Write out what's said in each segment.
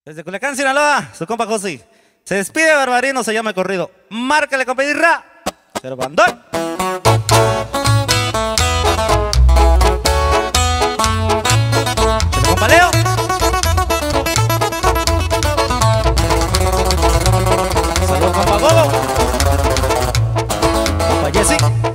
Desde Culiacán, Sinaloa, su compa Josi. Se despide Barbarino, se llama el corrido. Márcale, compa Dirra. Pero bandón. Compa Leo. Saludos, compa Bobo. Compa Jessy.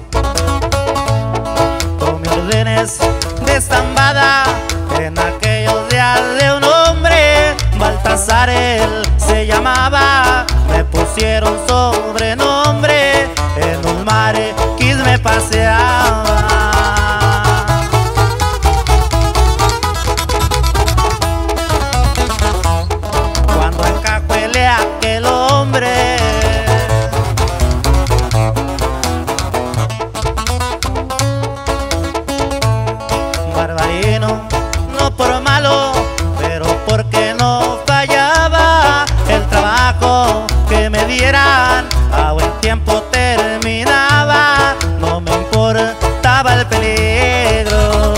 Tomé órdenes de estambada en aquellos días de un hombre. Baltasar él se llamaba, me pusieron sobrenombre. En un marequis me paseaba. Cuando encajuelé a aquel hombre, Barbarino, no por malo, pero porque no fallaba el trabajo que me dieran, a buen tiempo terminaba, no me importaba el peligro.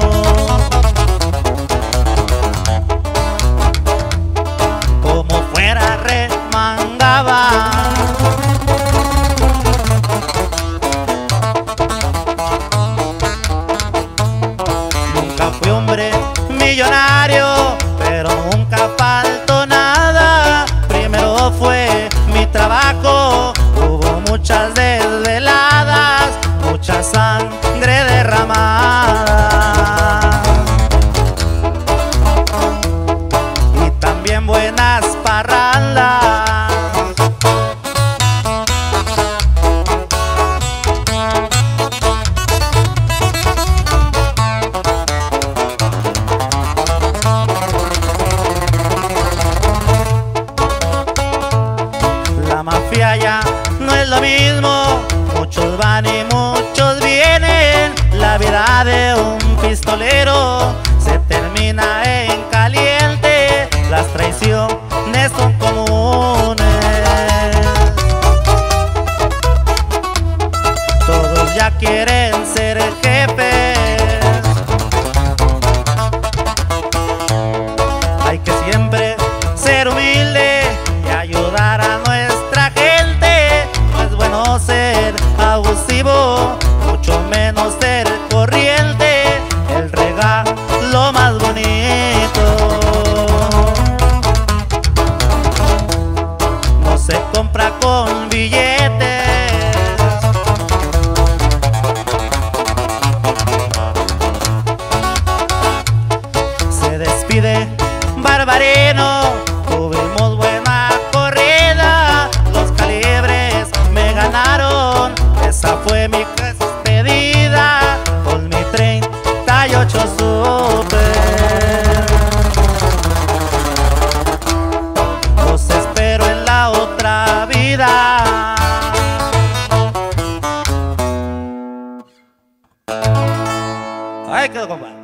Como fuera remangaba. Nunca fui hombre millonario, pero nunca faltó nada. Primero fue mi trabajo, hubo muchas desveladas, mucha sangre derramada y también buenas parrandas. La mafia ya no es lo mismo, muchos van y muchos vienen. La vida de un pistolero se termina en caliente, las traiciones son comunes. Todos ya quieren ser jefes, hay que siempre ser humilde y ayudar a nuestra gente. No es bueno ser abusivo, mucho menos ser corriente. El regalo más bonito no se compra con billetes. Se despide Barbarino, tuvimos buena corrida, los calibres me ganaron, esa fue mi despedida con mi 38 Super. Los espero en la otra vida. Ahí quedó, compa.